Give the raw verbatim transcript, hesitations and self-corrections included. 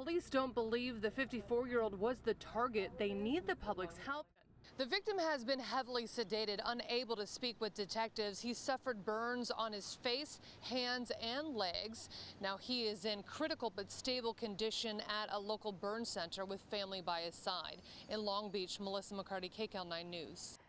police don't believe the fifty-four-year-old was the target. They need the public's help. The victim has been heavily sedated, unable to speak with detectives. He suffered burns on his face, hands, and legs. Now he is in critical but stable condition at a local burn center with family by his side. In Long Beach, Melissa McCarty, K C A L nine News.